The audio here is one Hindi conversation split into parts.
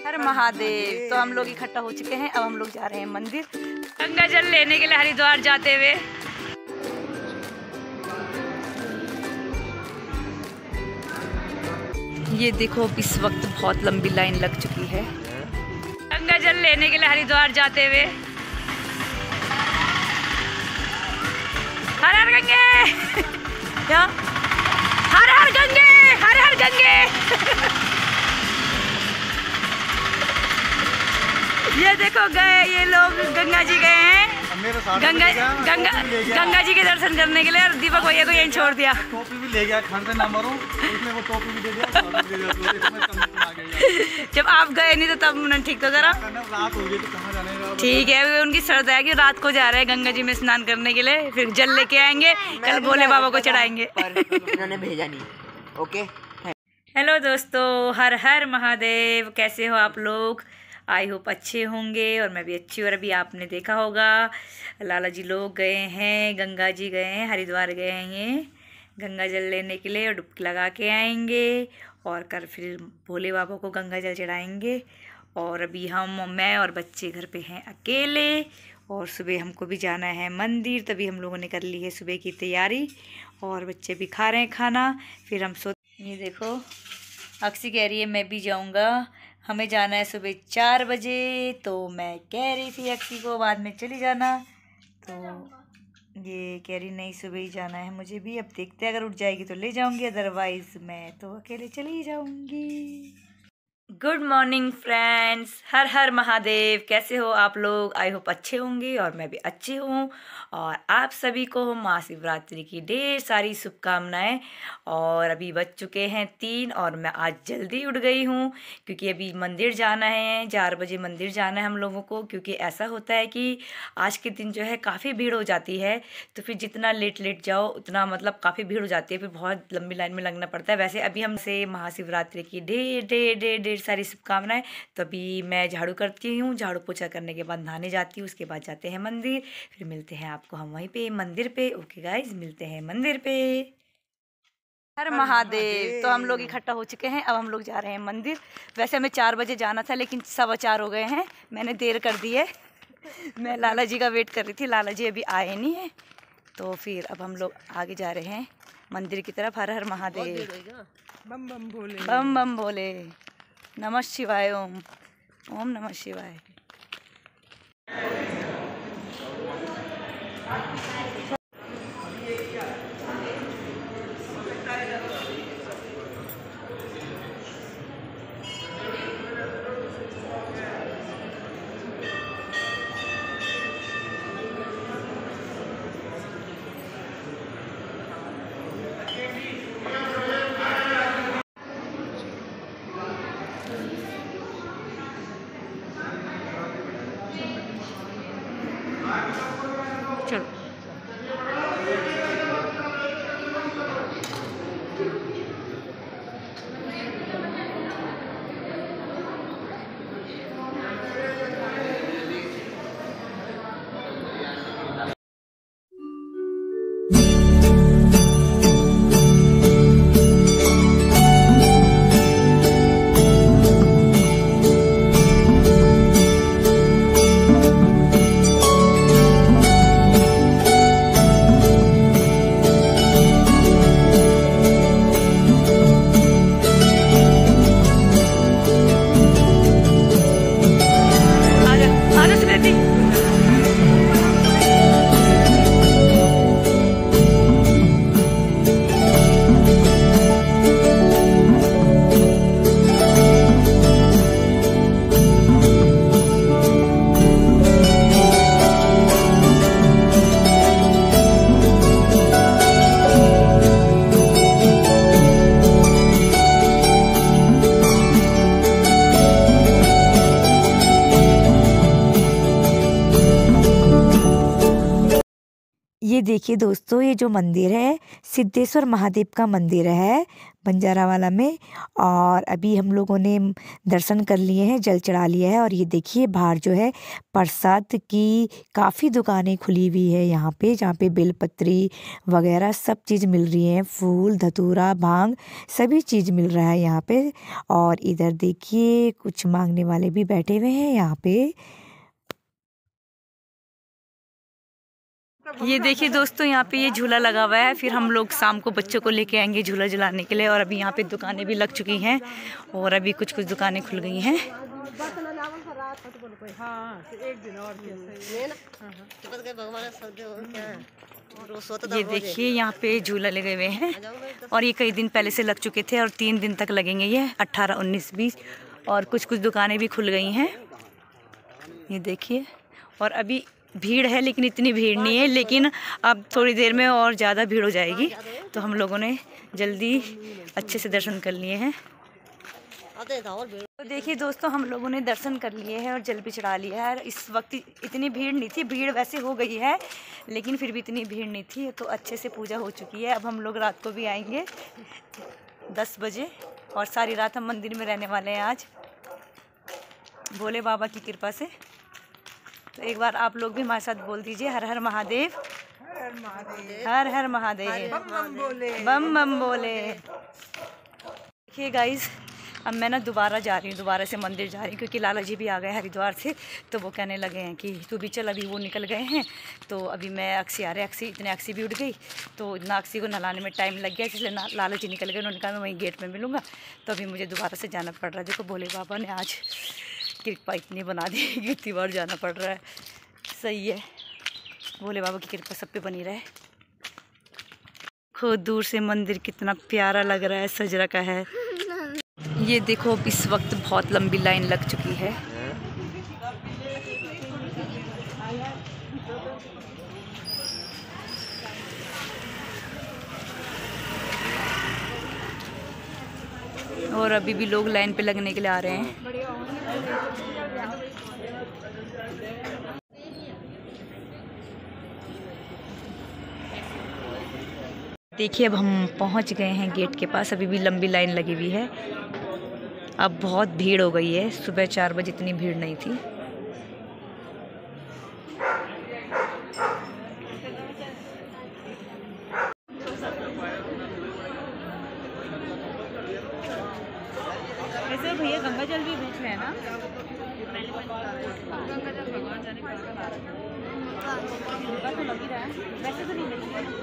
हर महादेव। तो हम लोग इकट्ठा हो चुके हैं, अब हम लोग जा रहे हैं मंदिर गंगा जल लेने के लिए हरिद्वार जाते हुए। ये देखो इस वक्त बहुत लंबी लाइन लग चुकी है गंगा जल लेने के लिए हरिद्वार जाते हुए। हर हर गंगे क्या? हर हर गंगे, हर हर गंगे। ये देखो गए ये लोग, गंगा जी गए हैं गंगा जी के दर्शन करने के लिए। और दीपक भैया को यहीं छोड़ दिया। टोपी भी ले गया, ठंड से ना मरो इसलिए वो टोपी भी दे दिया। जब आप गए नहीं तो तब उन्होंने ठीक तो करा। रात हो गई तो कहाँ जाने? ठीक है, उनकी श्रद्धा है कि रात को जा रहे हैं गंगा जी में स्नान करने के लिए, फिर जल लेके आएंगे, कल भोले बाबा को चढ़ाएंगे। उन्होंने भेजा नहीं। ओके, हेलो दोस्तों, हर हर महादेव। कैसे हो आप लोग? आई होप अच्छे होंगे और मैं भी अच्छी हूँ। और अभी आपने देखा होगा लाला जी लोग गए हैं, गंगा जी गए हैं, हरिद्वार गए हैं गंगा जल लेने के लिए और डुबकी लगा के आएंगे और कल फिर भोले बाबा को गंगा जल चढ़ाएंगे। और अभी मैं और बच्चे घर पे हैं अकेले और सुबह हमको भी जाना है मंदिर, तभी हम लोगों ने कर ली है सुबह की तैयारी और बच्चे भी खा रहे हैं खाना। फिर हम ये देखो अक्सी कह रही है मैं भी जाऊंगा, हमें जाना है सुबह 4 बजे। तो मैं कह रही थी अक्सी को बाद में चली जाना, तो ये कह रही नहीं सुबह ही जाना है मुझे भी। अब देखते हैं, अगर उठ जाएगी तो ले जाऊंगी, अदरवाइज मैं तो अकेले चली जाऊंगी। Good morning friends, Har Har Mahadev. कैसे हो आप लोग? आई होप अच्छे होंगे और मैं भी अच्छी हूँ। और आप सभी को महाशिवरात्रि की ढेर सारी शुभकामनाएं। और अभी बज चुके हैं 3 और मैं आज जल्दी उठ गई हूँ क्योंकि अभी मंदिर जाना है, 4 बजे मंदिर जाना है हम लोगों को। क्योंकि ऐसा होता है कि आज के दिन जो है काफ़ी भीड़ हो जाती है, तो फिर जितना लेट जाओ उतना मतलब काफ़ी भीड़ हो जाती है, फिर बहुत लंबी लाइन में लगना पड़ता है। वैसे अभी हमसे महाशिवरात्रि की ढेर सारी शुभकामनाएं। तो अभी मैं झाड़ू करती हूँ, झाड़ू पोछा करने के बाद नहाने जाती हूँ, उसके बाद जाते हैं मंदिर, फिर मिलते हैं आपको हम वहीं पे मंदिर पे। ओके गाइज, मिलते हैं मंदिर पे। हर महादेव। तो हम लोग इकट्ठा हो चुके हैं, अब हम लोग जा रहे हैं मंदिर। वैसे हमें 4 बजे जाना था लेकिन 4:15 हो गए हैं, मैंने देर कर दी है। मैं लाला जी का वेट कर रही थी, लाला जी अभी आए नहीं है, तो फिर अब हम लोग आगे जा रहे हैं मंदिर की तरफ। हर हर महादेव, बम बम भोले, बम बम भोले, नमः शिवाय, ओम ओम नमः शिवाय। चलो ये देखिए दोस्तों, ये जो मंदिर है सिद्धेश्वर महादेव का मंदिर है बंजारावाला में। और अभी हम लोगों ने दर्शन कर लिए हैं, जल चढ़ा लिया है। और ये देखिए बाहर जो है प्रसाद की काफ़ी दुकानें खुली हुई है यहाँ पे, जहाँ पे बेलपत्री वगैरह सब चीज़ मिल रही है, फूल धतूरा भांग सभी चीज़ मिल रहा है यहाँ पे। और इधर देखिए कुछ मांगने वाले भी बैठे हुए हैं यहाँ पे। ये देखिए दोस्तों, यहाँ पे ये झूला लगा हुआ है, फिर हम लोग शाम को बच्चों को लेके आएंगे झूला झुलाने के लिए। और अभी यहाँ पे दुकानें भी लग चुकी हैं और अभी कुछ कुछ दुकानें खुल गई हैं। ये देखिए यहाँ पे झूला लगे हुए हैं और ये कई दिन पहले से लग चुके थे और 3 दिन तक लगेंगे, ये 18, 19, 20। और कुछ कुछ दुकानें भी खुल गई हैं, ये देखिए। और अभी भीड़ है लेकिन इतनी भीड़ नहीं है, लेकिन अब थोड़ी देर में और ज़्यादा भीड़ हो जाएगी। तो हम लोगों ने जल्दी अच्छे से दर्शन कर लिए हैं। तो देखिए दोस्तों, हम लोगों ने दर्शन कर लिए हैं और जल भी चढ़ा लिया है। इस वक्त इतनी भीड़ नहीं थी, भीड़ वैसे हो गई है लेकिन फिर भी इतनी भीड़ नहीं थी, तो अच्छे से पूजा हो चुकी है। अब हम लोग रात को भी आएंगे 10 बजे और सारी रात हम मंदिर में रहने वाले हैं आज, भोले बाबा की कृपा से। तो एक बार आप लोग भी हमारे साथ बोल दीजिए, हर हर महादेव, हर हर महादेव, बम बम बोले। देखिए गाइज, अब मैं ना दोबारा जा रही हूँ, दोबारा से मंदिर जा रही हूँ, क्योंकि लाला जी भी आ गए हरिद्वार से। तो वो कहने लगे हैं कि तू भी चल, अभी वो निकल गए हैं। तो अभी मैं अक्सी आ रहे, इतने अक्सी भी उठ गई, तो इतना अक्सी को नहलाने में टाइम लग गया, इसलिए लाला जी निकल गए। उन्होंने कहा मैं वहीं गेट में मिलूँगा। तो अभी मुझे दोबारा से जाना पड़ रहा है। देखो भोले बाबा ने आज कृपा इतनी बना दी कि इतनी बार जाना पड़ रहा है। सही है, भोले बाबा की कृपा सब पे बनी रहे। खुद दूर से मंदिर कितना प्यारा लग रहा है, सज रखा है। ये देखो इस वक्त बहुत लंबी लाइन लग चुकी है। और अभी भी लोग लाइन पे लगने के लिए आ रहे हैं। देखिए अब हम पहुंच गए हैं गेट के पास, अभी भी लंबी लाइन लगी हुई है। अब बहुत भीड़ हो गई है, सुबह 4 बजे इतनी भीड़ नहीं थी। वैसे भैया गंगा जल भी बेच रहे हैं ना, गंगा जल भगवान जाने का तो लग ही रहा है, वैसे तो नहीं बेच रहे हैं।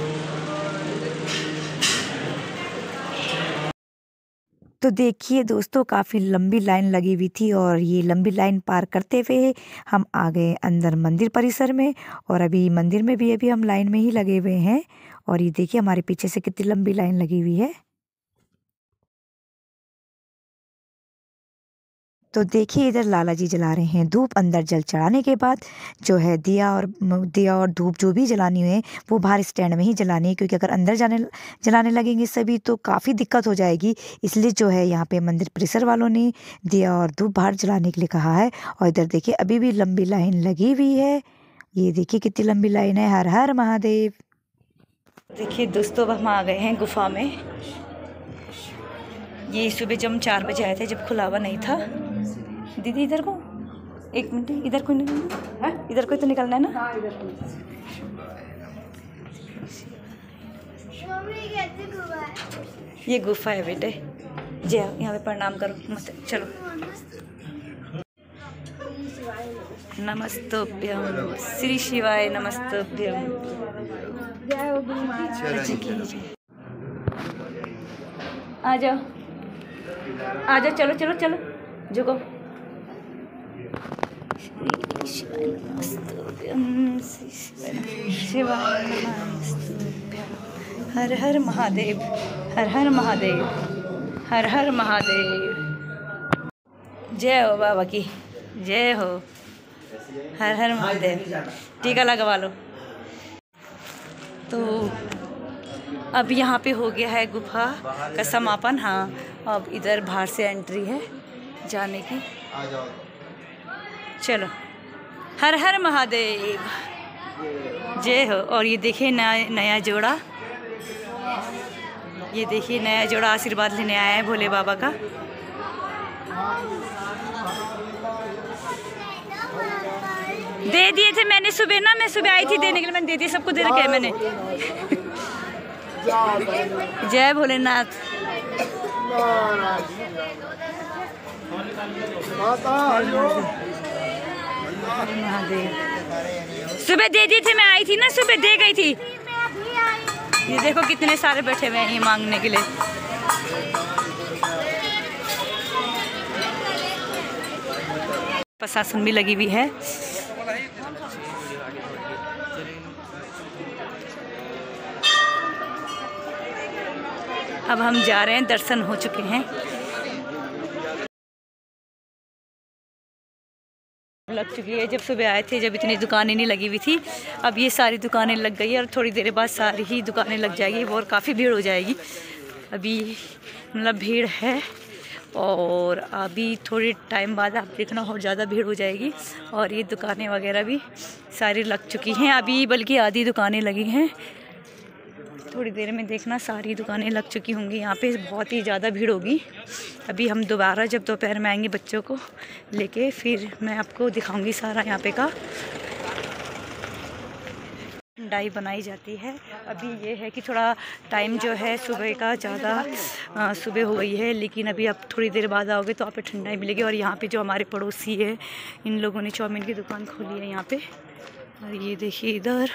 तो देखिए दोस्तों, काफ़ी लंबी लाइन लगी हुई थी और ये लंबी लाइन पार करते हुए हम आ गए अंदर मंदिर परिसर में। और अभी मंदिर में भी अभी हम लाइन में ही लगे हुए हैं। और ये देखिए हमारे पीछे से कितनी लंबी लाइन लगी हुई है। तो देखिए इधर लाला जी जला रहे हैं धूप। अंदर जल चढ़ाने के बाद जो है दिया और धूप जो भी जलानी है वो बाहर स्टैंड में ही जलानी है, क्योंकि अगर अंदर जलाने लगेंगे सभी तो काफ़ी दिक्कत हो जाएगी। इसलिए जो है यहाँ पे मंदिर परिसर वालों ने दिया और धूप बाहर जलाने के लिए कहा है। और इधर देखिए अभी भी लंबी लाइन लगी हुई है, ये देखिए कितनी लंबी लाइन है। हर हर महादेव। देखिए दोस्तों, अब हम आ गए हैं गुफा में। ये सुबह जब हम 4 बजे आए थे, जब खुला हुआ नहीं था। दीदी इधर को 1 मिनट, इधर को निकलना है, इधर को तो निकलना है ना। ये गुफा है बेटे, जय यहाँ पे प्रणाम करो मस्त। चलो नमस्तोभ्यम, श्री शिवाय नमस्तोभ्यम। आ जाओ आ जाओ, चलो चलो चलो झुको। शिवाय नमस्तोभ्यम, शिवाय नमस्तोभ्यम। हर हर महादेव, हर हर महादेव, हर हर महादेव। जय हो बाबा की, जय हो। हर हर महादेव। टीका लगवा लो। तो अब यहाँ पे हो गया है गुफा का समापन। हाँ, अब इधर बाहर से एंट्री है जाने की। चलो, हर हर महादेव। जय हो। और ये देखिए नया जोड़ा, ये देखिए नया जोड़ा आशीर्वाद लेने आया है भोले बाबा का। दे दिए थे मैंने सुबह ना, मैं सुबह आई थी देने के लिए, मैंने दे दिए सबको, दे रखे है मैंने। जय भोलेनाथ। महादेव सुबह दे दिए थे, मैं आई थी ना सुबह, दे गई थी। ये देखो कितने सारे बैठे हुए हैं ये मांगने के लिए। प्रशासन भी लगी हुई है। अब हम जा रहे हैं, दर्शन हो चुके हैं। लग चुकी है, जब सुबह आए थे जब इतनी दुकानें नहीं लगी हुई थी, अब ये सारी दुकानें लग गई है और थोड़ी देर बाद सारी ही दुकानें लग जाएगी और काफ़ी भीड़ हो जाएगी। अभी मतलब भीड़ है और अभी थोड़ी टाइम बाद आप देखना और ज़्यादा भीड़ हो जाएगी। और ये दुकानें वगैरह भी सारी लग चुकी हैं, अभी बल्कि आधी दुकानें लगी हैं। थोड़ी देर में देखना सारी दुकानें लग चुकी होंगी। यहाँ पे बहुत ही ज़्यादा भीड़ होगी। अभी हम दोबारा जब दोपहर में आएंगे बच्चों को लेके, फिर मैं आपको दिखाऊंगी सारा यहाँ पे का ठंडाई बनाई जाती है। अभी ये है कि थोड़ा टाइम जो है सुबह का ज़्यादा सुबह हो गई है, लेकिन अभी आप थोड़ी देर बाद आओगे तो आप पे ठंडाई मिलेगी। और यहाँ पे जो हमारे पड़ोसी है, इन लोगों ने चाउमीन की दुकान खोली है यहाँ पे। और ये देखिए इधर,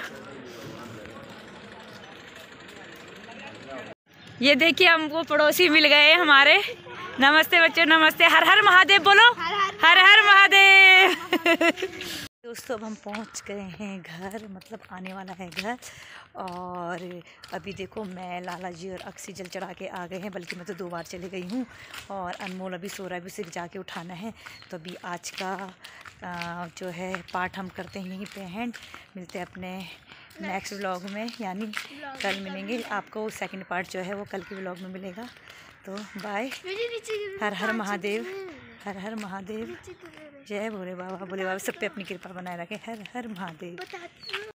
ये देखिए हमको पड़ोसी मिल गए हमारे। नमस्ते बच्चों, नमस्ते। हर हर महादेव बोलो, हर हर महादेव। दोस्तों अब हम पहुंच गए हैं घर, मतलब आने वाला है घर। और अभी देखो मैं, लाला जी और अक्सी जल चढ़ा के आ गए हैं, बल्कि मैं तो 2 बार चली गई हूँ। और अनमोल अभी सो रहा है, अभी उसे जाके उठाना है। तो अभी आज का जो है पार्ट हम करते हैं यहीं पे एंड। मिलते हैं अपने नेक्स्ट व्लॉग में, यानी कल मिलेंगे। आपको सेकंड पार्ट जो है वो कल के व्लॉग में मिलेगा। तो बाय। हर हर महादेव, हर हर महादेव। जय भोले बाबा। भोले बाबा सब पे अपनी कृपा बनाए रखें। हर हर महादेव।